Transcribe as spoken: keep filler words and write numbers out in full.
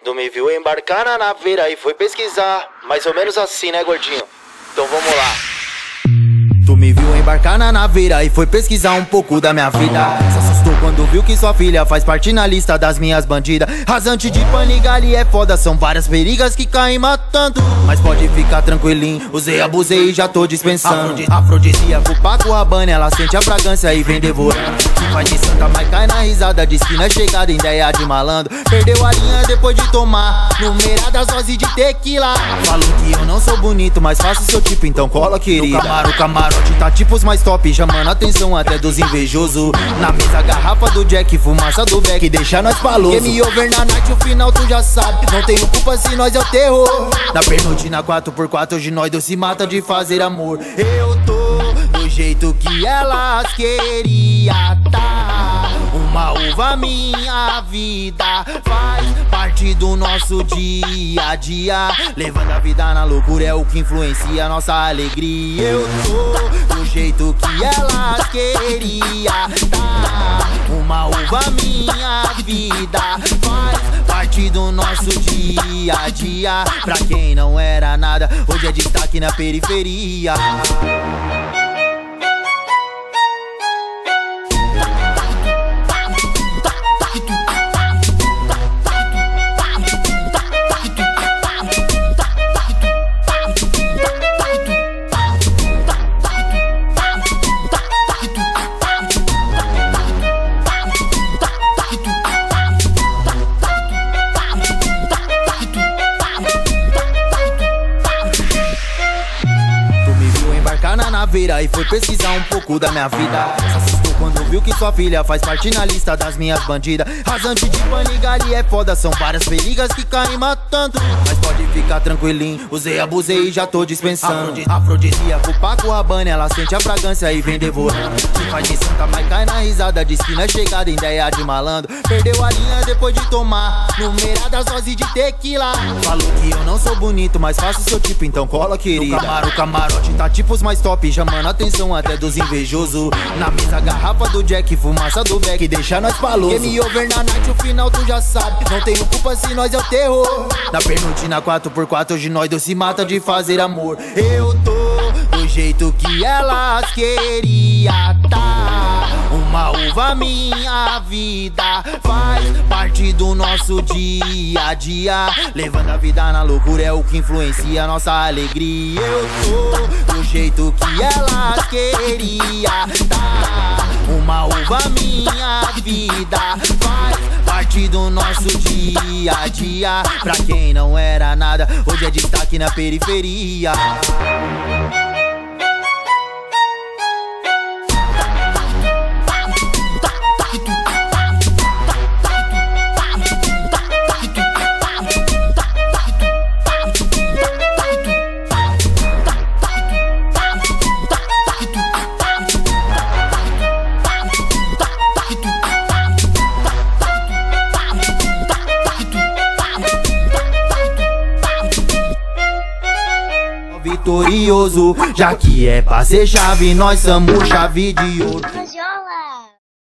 Tu me viu embarcar na naveira e foi pesquisar. Mais ou menos assim, né, gordinho? Então vamos lá. Tu me viu embarcar na naveira e foi pesquisar um pouco da minha vida. Se assustou quando viu que sua filha faz parte na lista das minhas bandidas. Rasante de Panigale é foda, são várias perigas que caem matando. Mas pode ficar tranquilinho, usei, abusei e já tô dispensando. Afrodisíaco, Paco Rabanne, ela sente a fragrância e vem devorando. Se faz de santa, mas cai na risada de esquina chegada, ideia de malandro. Perdeu a linha depois de tomar numeradas doses de tequila. Falam que eu não sou bonito, mas faço seu tipo, então cola, querida. No Camaro, Camaro tá tipo os mais top, chamando a atenção até dos invejosos. Na mesa, garrafa do Jack, fumaça do Beck, deixa nós paloso. Game over na night, o final tu já sabe. Não tenho culpa se nós é o terror. Na pernoite, na quatro por quatro, hoje nós dois se mata de fazer amor. Eu tô do jeito que elas queria tá. Uma uva, minha vida faz parte do nosso dia a dia. Levando a vida na loucura é o que influencia a nossa alegria. Eu tô do jeito que elas queria tá. Uma uva, minha vida faz parte do nosso dia a dia. Pra quem não era nada, hoje é destaque na periferia. Na naveira e foi pesquisar um pouco da minha vida. Se assustou quando viu que sua filha faz parte na lista das minhas bandidas. Rasante de Panigale é foda, são várias perigas que caem matando. Mas pode ficar tranquilinho, usei, abusei e já tô dispensando. Afrodisíaco, Paco Rabanne, ela sente a fragrância e vem devorando. Se faz de santa, mas cai na risada de esquina chegada, ideia de malandro. Perdeu a linha depois de tomar numeradas doses de tequila. Falou que eu não sou bonito, mas faço seu tipo, então cola, querida. No Camaro, camarote tá tipo os mais top, chamando a atenção até dos invejosos. Na mesa, garrafa do Jack, fumaça do Beck, deixa nós paloso. Game over na night, o final tu já sabe. Não tenho culpa se nós é o terror. Na pernoite, na quatro por quatro, hoje nós dois se mata de fazer amor. Eu tô do jeito que elas queria tá. Uma uva, minha vida faz parte do nosso dia a dia. Levando a vida na loucura é o que influencia a nossa alegria. Eu tô do jeito que elas queria tá. Uma uva, minha vida faz parte do nosso dia a dia. Pra quem não era nada, hoje é destaque na periferia. Vitorioso, já que é pra ser chave, nós somos chave de ouro.